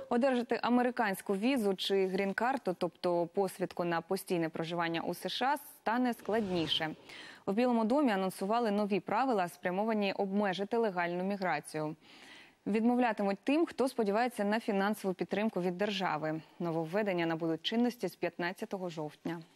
Одержати американську візу чи грін-карту, тобто посвідку на постійне проживання у США, стане складніше. В Білому домі анонсували нові правила, спрямовані обмежити легальну міграцію. Відмовлятимуть тим, хто сподівається на фінансову підтримку від держави. Нововведення набудуть чинності з 15 жовтня.